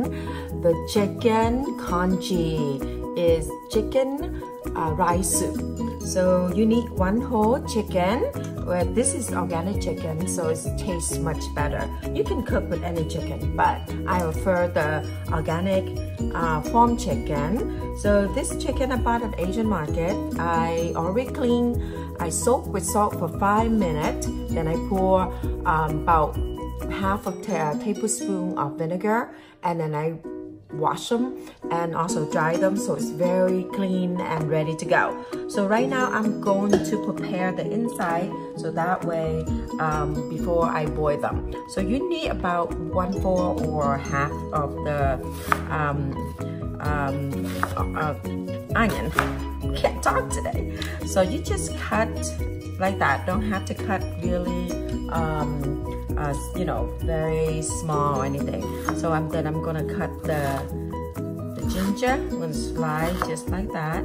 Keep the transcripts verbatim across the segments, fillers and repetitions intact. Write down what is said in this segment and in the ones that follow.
The chicken congee is chicken uh, rice soup. So you need one whole chicken. Well, this is organic chicken, so it tastes much better. You can cook with any chicken, but I prefer the organic uh, farm chicken. So this chicken I bought at Asian market, I already cleaned. I soak with salt for five minutes. Then I pour um, about half a ta tablespoon of vinegar, and then I wash them and also dry them so it's very clean and ready to go. So right now I'm going to prepare the inside so that way um, before I boil them. So you need about one fourth or half of the um, um, uh, onion. Can't talk today. So you just cut like that. Don't have to cut really um, Uh, you know, very small or anything. So I'm then I'm gonna cut the the ginger. I'm gonna slice just like that.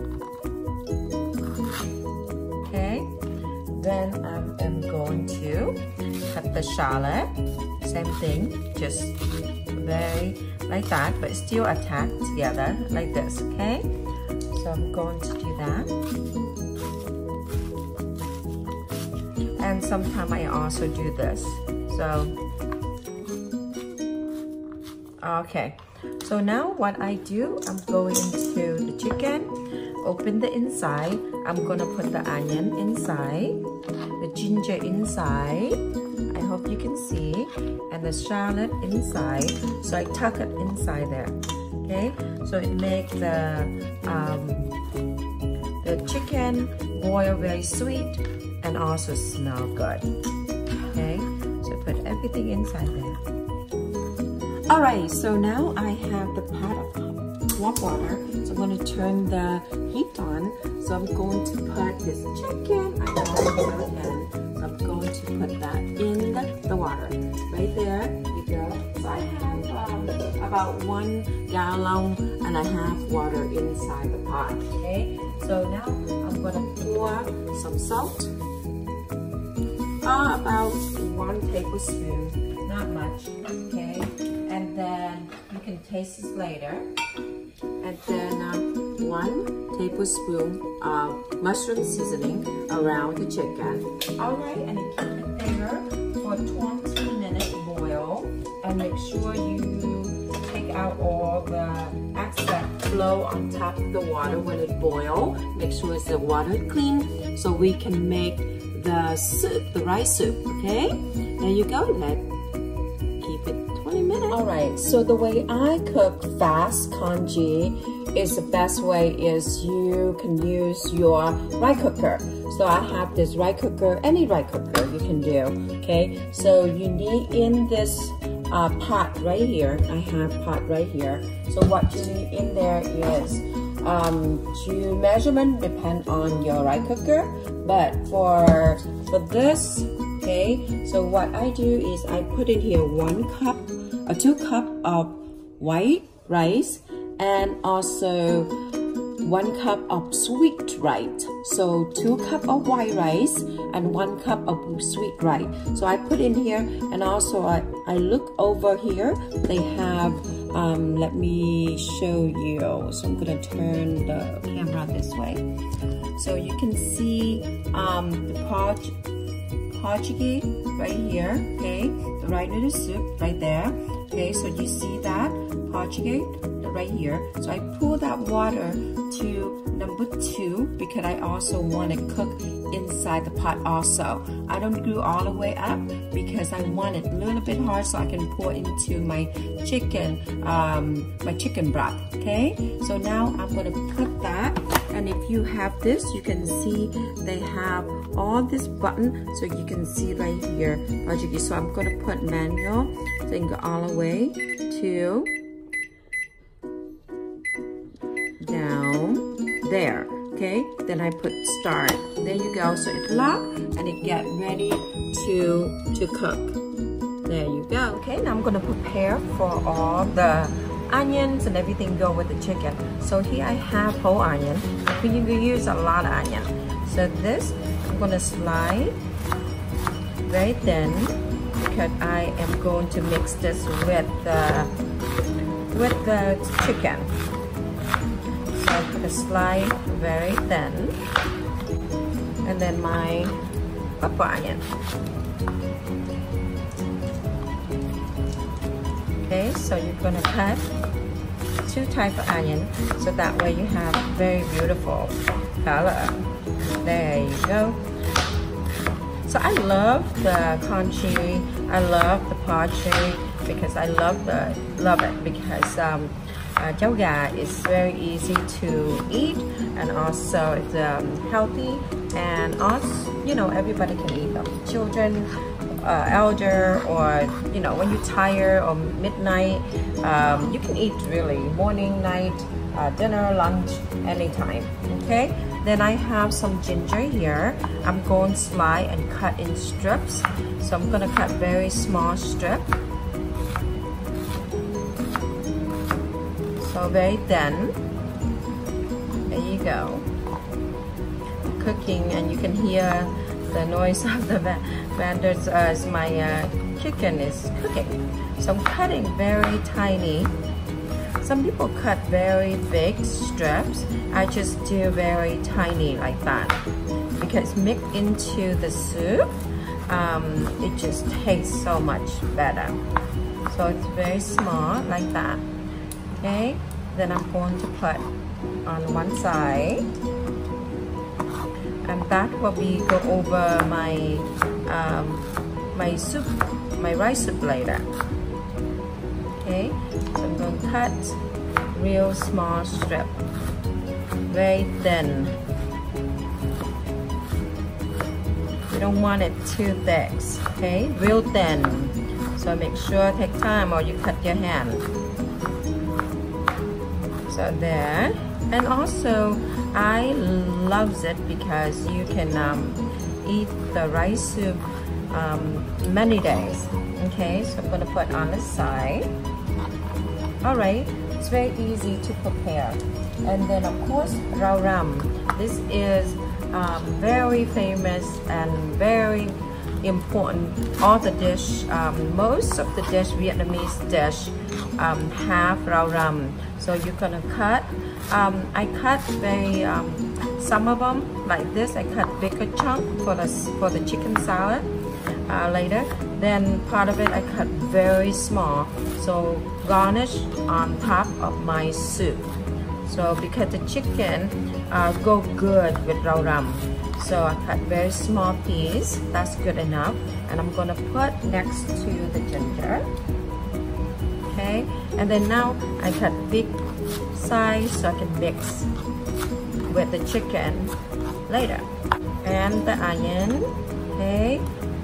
Okay. Then um, I'm going to cut the shallot. Same thing, just very like that, but still attached together like this. Okay. So I'm going to do that. And sometimes I also do this. So, okay. So now what I do, I'm going to the chicken, open the inside. I'm gonna put the onion inside, the ginger inside. I hope you can see, and the shallot inside. So I tuck it inside there. Okay. So it makes the um, the chicken boil very sweet and also smell good. Okay, so put everything inside there. Alright, so now I have the pot of warm water. So I'm going to turn the heat on. So I'm going to put this chicken. I already in. So I'm going to put that in the, the water. Right there you go. So I have um, about one gallon and a half water inside the pot. Okay, so now I'm going to pour some salt. Uh, about one tablespoon, not much, okay? And then you can taste this later. And then uh, one tablespoon of mushroom seasoning around the chicken. All right, and you keep it there for twenty minute boil. And make sure you take out all the excess flow on top of the water when it boils. Make sure it's the water clean so we can make the soup, the rice soup, okay? There you go, let keep it twenty minutes. All right, so the way I cook fast congee is the best way is you can use your rice cooker. So I have this rice cooker, any rice cooker you can do, okay? So you need in this uh, pot right here, I have pot right here. So what you need in there is Um, to measurement depend on your rice cooker, but for for this, okay, so what I do is I put in here one cup or two cup of white rice and also one cup of sweet rice. So two cup of white rice and one cup of sweet rice. So I put in here, and also I, I look over here, they have Um, let me show you. So I'm gonna turn the camera this way. So you can see um, the porch, portuguese right here, okay? The right noodle soup right there, okay? So you see that portuguese right here. So I pull that water to number two because I also want to cook inside the pot also. I don't glue all the way up because I want it a little bit hard so I can pour into my chicken, um, my chicken broth, okay? So now I'm going to put that, and if you have this, you can see they have all this button, so you can see right here, so I'm going to put manual, then go all the way to down there. Okay, then I put start. There you go. So it lock and it get ready to to cook. There you go. Okay, now I'm gonna prepare for all the onions and everything go with the chicken. So here I have whole onion. You can use a lot of onion. So this I'm gonna slice very thin because I am going to mix this with the with the chicken. So I'm gonna slide very thin, and then my purple onion. Okay, so you're gonna cut two types of onion, so that way you have very beautiful color. There you go. So I love the corn chili. I love the pod chili because I love the love it because um, uh, cháo gà is very easy to eat, and also it's um, healthy, and also you know everybody can eat them. Children, uh, elder, or you know when you're tired or midnight, um, you can eat really morning, night, uh, dinner, lunch, anytime. Okay. Then I have some ginger here. I'm going to slice and cut in strips. So I'm going to cut very small strip. So very thin. There you go. Cooking, and you can hear the noise of the vendors as my uh, chicken is cooking. So I'm cutting very tiny. Some people cut very big strips. I just do very tiny like that because mixed into the soup, um, it just tastes so much better. So it's very small like that. Okay, then I'm going to put on one side, and that will be go over my um, my soup, my rice soup later. Okay, so I'm going to cut real small strip, very thin. You don't want it too thick, okay? Real thin. So make sure take time or you cut your hand. So there. And also, I love it because you can um, eat the rice soup um, many days. Okay, so I'm going to put on the side. Alright, it's very easy to prepare. And then of course, rau ram. This is um, very famous and very important. All the dish, um, most of the dish, Vietnamese dish, um, have rau ram. So you're gonna cut. Um, I cut very um, some of them like this. I cut bigger chunk for the for the chicken salad uh, later. Then part of it I cut very small, so garnish on top of my soup. So because the chicken uh, go good with rau ram, so I cut very small piece. That's good enough, and I'm gonna put next to the ginger. Okay, and then now I cut big size so I can mix with the chicken later, and the onion. Okay.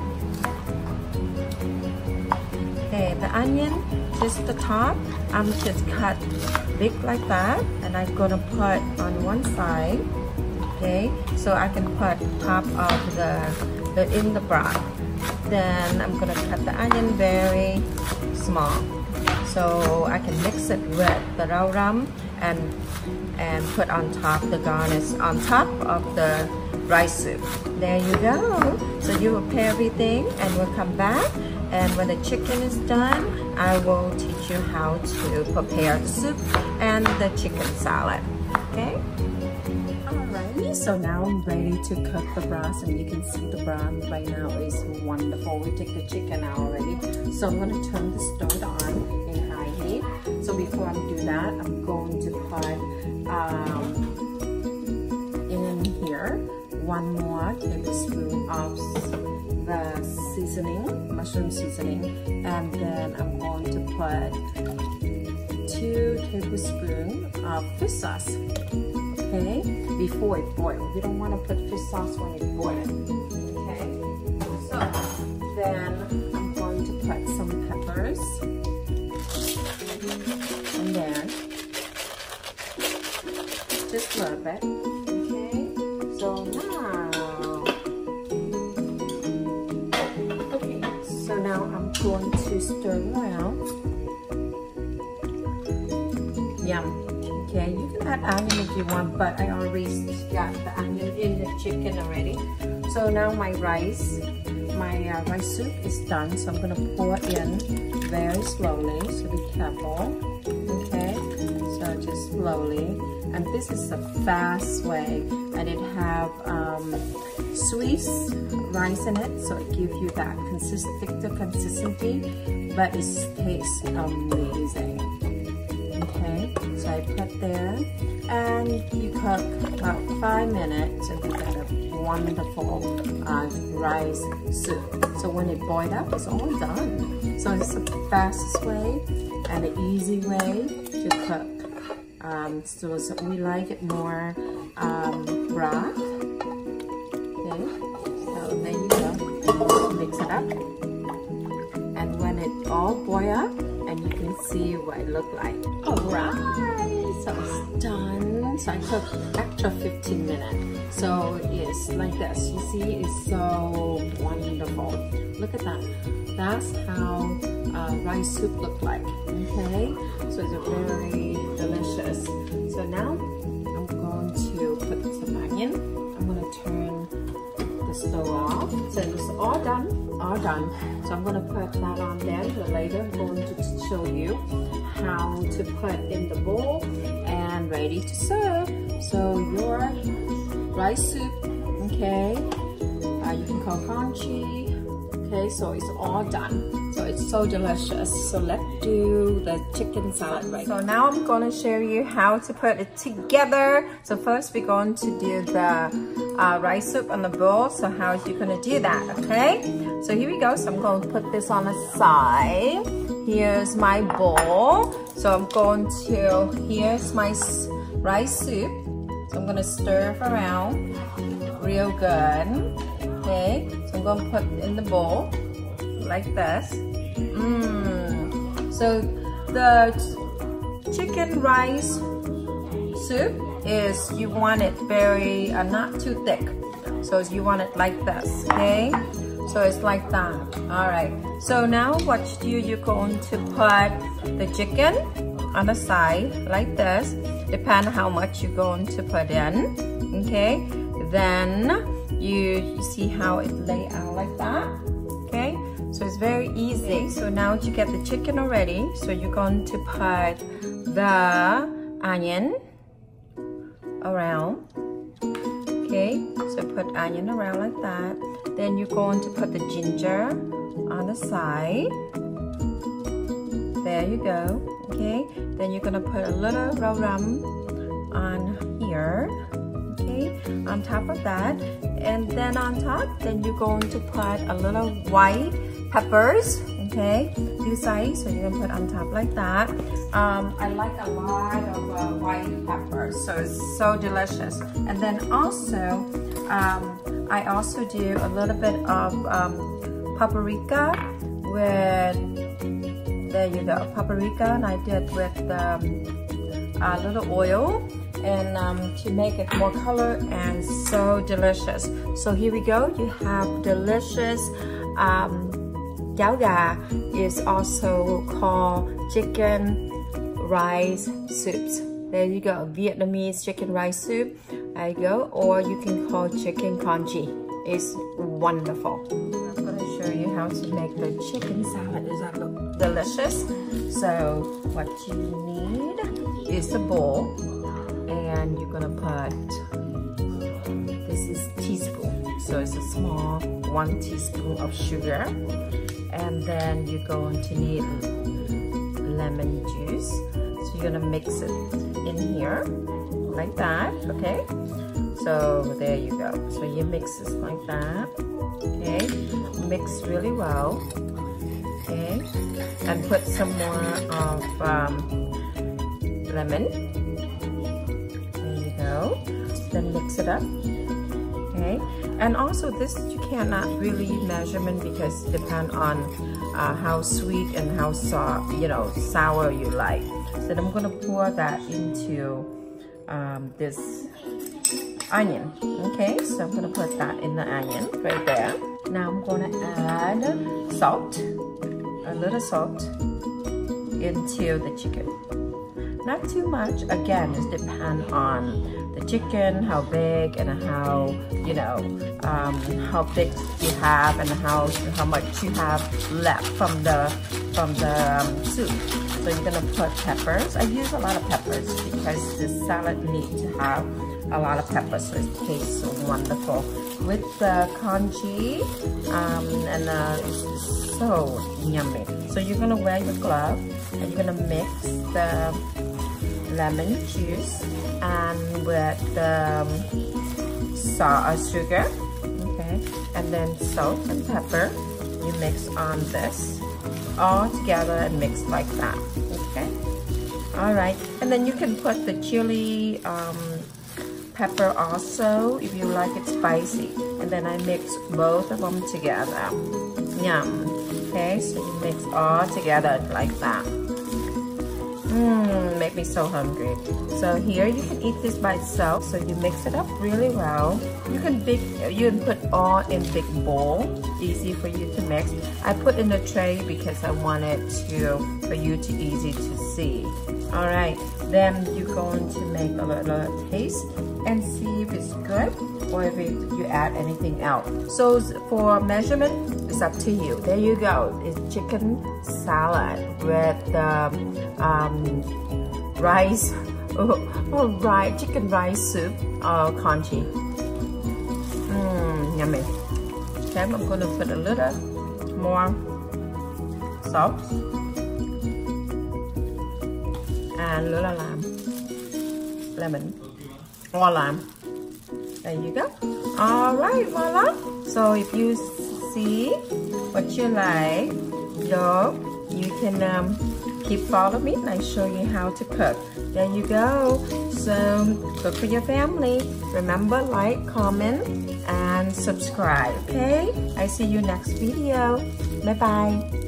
Okay, the onion, just the top, I'm just cut big like that, and I'm gonna put on one side. Okay, so I can put top of the, the in the broth. Then I'm gonna cut the onion very small, so I can mix it with the rau ram and and put on top the garnish on top of the rice soup. There you go. So you prepare everything, and we'll come back. And when the chicken is done, I will teach you how to prepare the soup and the chicken salad. Okay? Alrighty, so now I'm ready to cook the broth, and you can see the broth right now is wonderful. We take the chicken out already. So I'm going to turn the stove on in high heat. So before I do that, I'm going to put um, in here one more tablespoon of the seasoning, mushroom seasoning, and then I'm going to put two tablespoons of fish sauce. Okay, before it boils. You don't want to put fish sauce when it's boiling. Okay, so then I'm going to put some peppers, and then just a little bit. Okay, so now. Now I'm going to stir around. Yum. Okay, you can add onion if you want, but I already got the onion in the chicken already. So now my rice, my uh, rice soup is done. So I'm gonna pour in very slowly. So be careful. slowly. And this is a fast way, and it have um, sweet rice in it, so it gives you that consistent consistency, but it tastes amazing. Okay, so I put there, and you cook about five minutes, and you get a wonderful uh, rice soup. So when it boiled up, it's all done. So it's the fastest way and an easy way to cook. Um, so, so we like it more um, broth. Okay, so there you go. Mix it up, and when it all boil up, and you can see what it look like. All right, so it's done. So I cooked extra fifteen minutes. So it's like this. You see, it's so wonderful. Look at that. That's how uh, rice soup look like. Okay, so it's very delicious. So now I'm going to put some onion. I'm going to turn the stove off. So it's all done, all done. So I'm going to put that on there. Later I'm going to show you how to put in the bowl and ready to serve. So your rice soup, okay, uh, you can call congee. Okay, so it's all done. So it's so delicious. So let's do the chicken salad right now. So now I'm going to show you how to put it together. So first we're going to do the uh, rice soup on the bowl. So how are you going to do that, okay? So here we go. So I'm going to put this on the side. Here's my bowl. So I'm going to, here's my rice soup. So I'm going to stir it around real good. Okay, so I'm going to put it in the bowl like this. Mmm. So the chicken rice soup is, you want it very, uh, not too thick. So you want it like this, okay? So it's like that. All right. So now what you do, you're going to put the chicken on the side like this. Depend how much you're going to put in, okay? Then You, you see how it lay out like that, okay? So it's very easy. So now you get the chicken already. So you're going to put the onion around, okay? So put onion around like that. Then you're going to put the ginger on the side. There you go, okay? Then you're gonna put a little raw rum on here. On top of that, and then on top, then you're going to put a little white peppers, okay, this size, so you're gonna put on top like that. um, I like a lot of uh, white peppers, so it's so delicious. And then also um, I also do a little bit of um, paprika with, there you go, paprika, and I did with um, a little oil, and um, to make it more color and so delicious. So here we go. You have delicious um, cháo gà, is also called chicken rice soups. There you go, Vietnamese chicken rice soup. There you go, or you can call chicken congee. It's wonderful. I'm going to show you how to make the chicken salad. Does that look delicious? So what you need is a bowl. And you're gonna put, this is teaspoon, so it's a small one teaspoon of sugar, and then you're going to need lemon juice. So you're gonna mix it in here like that, okay? So there you go. So you mix this like that, okay? Mix really well, okay? And put some more of um, lemon. Then mix it up, okay? And also this you cannot really measurement because it depends on uh, how sweet and how soft, you know, sour you like. So then I'm gonna pour that into um, this onion, okay? So I'm gonna put that in the onion right there. Now I'm gonna add salt, a little salt into the chicken. Not too much, again, it depends on the chicken, how big and how, you know, um, how big you have and how how much you have left from the from the um, soup. So you're gonna put peppers. I use a lot of peppers because the salad needs to have a lot of peppers, so it tastes so wonderful with the congee, um, and uh, it's so yummy. So you're gonna wear your glove and you're gonna mix the lemon juice and with the um, salt, uh, sugar, okay, and then salt and pepper. You mix on this all together and mix like that, okay. All right, and then you can put the chili um, pepper also if you like it spicy, and then I mix both of them together. Yum. Okay, so you mix all together like that. Mmm, make me so hungry. So here you can eat this by itself. So you mix it up really well. You can big, you can put all in big bowl. Easy for you to mix. I put in a tray because I want it to for you to easy to see. All right, then you're going to make a little taste and see if it's good or if it, you add anything else. So for measurement, it's up to you. There you go. It's chicken salad with um, um, rice, oh, oh, rice, chicken rice soup, or congee. Mmm, yummy. Okay, I'm going to put a little more salt and little lime, lemon, or lime. There you go. All right, voila. So if you see what you like, though, you can um, keep following me and I show you how to cook. There you go. So cook for your family. Remember, like, comment, and subscribe. Okay? I see you next video. Bye bye.